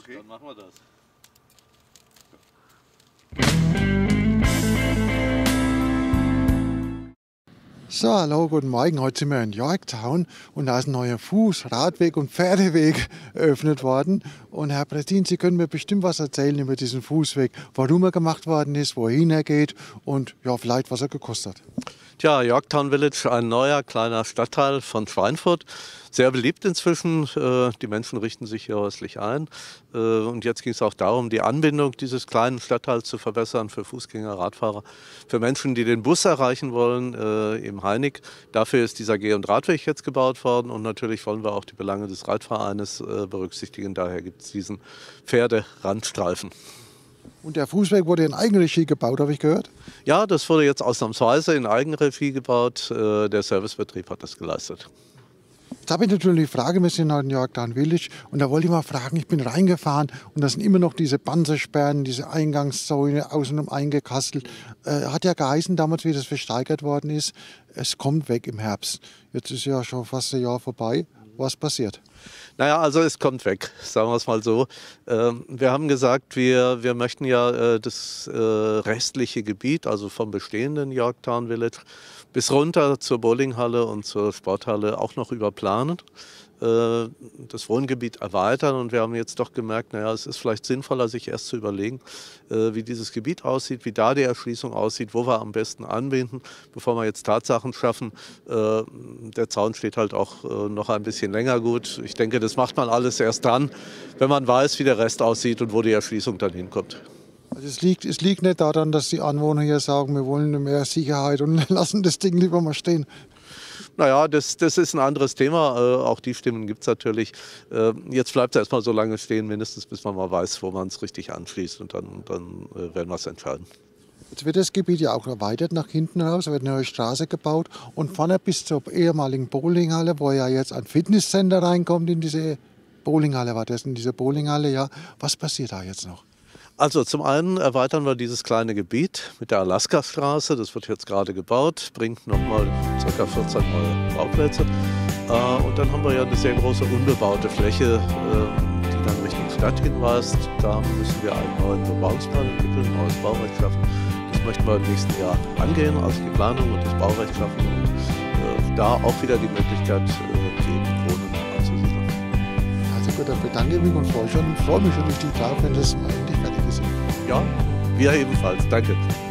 Okay. Dann machen wir das. So, hallo, guten Morgen. Heute sind wir in Yorktown und da ist ein neuer Fuß-, Radweg und Pferdeweg eröffnet worden. Und Herr Brestin, Sie können mir bestimmt was erzählen über diesen Fußweg, warum er gemacht worden ist, wohin er geht und ja, vielleicht was er gekostet hat. Tja, Yorktown Village, ein neuer kleiner Stadtteil von Schweinfurt. Sehr beliebt inzwischen. Die Menschen richten sich hier häuslich ein. Und jetzt ging es auch darum, die Anbindung dieses kleinen Stadtteils zu verbessern für Fußgänger, Radfahrer, für Menschen, die den Bus erreichen wollen im Heinig. Dafür ist dieser Geh- und Radweg jetzt gebaut worden. Und natürlich wollen wir auch die Belange des Reitvereines berücksichtigen. Daher gibt es diesen Pferderandstreifen. Und der Fußweg wurde in Eigenregie gebaut, habe ich gehört? Ja, das wurde jetzt ausnahmsweise in Eigenregie gebaut. Der Servicebetrieb hat das geleistet. Jetzt habe ich natürlich die Frage, wir sind in Yorktown Village und da wollte ich mal fragen, ich bin reingefahren und da sind immer noch diese Panzersperren, diese Eingangszäune außenrum eingekastelt. Hat ja geheißen damals, wie das versteigert worden ist, es kommt weg im Herbst. Jetzt ist ja schon fast ein Jahr vorbei. Was passiert? Naja, also es kommt weg, sagen wir es mal so. Wir haben gesagt, wir möchten ja das restliche Gebiet, also vom bestehenden Yorktown Village bis runter zur Bowlinghalle und zur Sporthalle auch noch überplanen, das Wohngebiet erweitern. Und wir haben jetzt doch gemerkt, naja, es ist vielleicht sinnvoller, sich erst zu überlegen, wie dieses Gebiet aussieht, wie da die Erschließung aussieht, wo wir am besten anbinden, bevor wir jetzt Tatsachen schaffen. Der Zaun steht halt auch noch ein bisschen länger gut. Ich denke, das macht man alles erst dann, wenn man weiß, wie der Rest aussieht und wo die Erschließung dann hinkommt. Also es liegt nicht daran, dass die Anwohner hier sagen, wir wollen mehr Sicherheit und lassen das Ding lieber mal stehen. Naja, das ist ein anderes Thema. Auch die Stimmen gibt es natürlich. Jetzt bleibt es erstmal so lange stehen, mindestens bis man mal weiß, wo man es richtig anschließt. Und dann werden wir es entscheiden. Jetzt wird das Gebiet ja auch erweitert nach hinten raus, da wird eine neue Straße gebaut. Und vorne bis zur ehemaligen Bowlinghalle, wo ja jetzt ein Fitnesscenter reinkommt in diese Bowlinghalle, war das in diese Bowlinghalle, ja. Was passiert da jetzt noch? Also zum einen erweitern wir dieses kleine Gebiet mit der Alaska-Straße. Das wird jetzt gerade gebaut, bringt nochmal ca. 14 neue Bauplätze. Und dann haben wir ja eine sehr große unbebaute Fläche, die dann Richtung Stadt hinweist. Da müssen wir einen neuen Bebauungsplan entwickeln, ein neues Baurecht schaffen. Das möchten wir im nächsten Jahr angehen, also die Planung und das Baurecht schaffen und da auch wieder die Möglichkeit geben, Wohnen anzusiedeln. Also gut, dann bedanke ich mich und freue mich schon richtig drauf, wenn das mal endlich fertig ist. Ja, wir ebenfalls. Danke.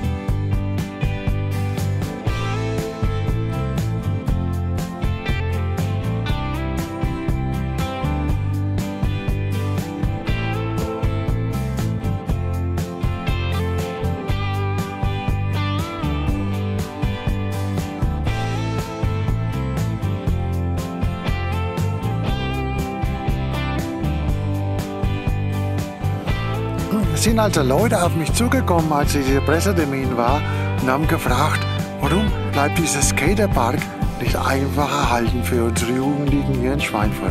Es sind also Leute auf mich zugekommen, als dieser Pressetermin war und haben gefragt, warum bleibt dieser Skaterpark nicht einfach erhalten für unsere Jugendlichen hier in Schweinfurt.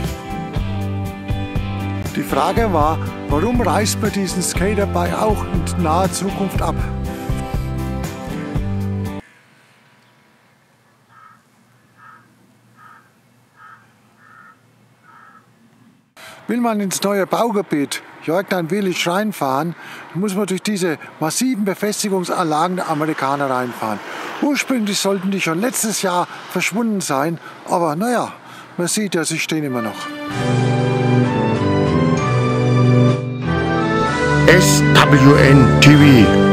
Die Frage war, warum reißt man diesen Skaterpark auch in naher Zukunft ab? Will man ins neue Baugebiet Yorktown Village reinfahren, muss man durch diese massiven Befestigungsanlagen der Amerikaner reinfahren. Ursprünglich sollten die schon letztes Jahr verschwunden sein, aber naja, man sieht ja, sie stehen immer noch. SWN TV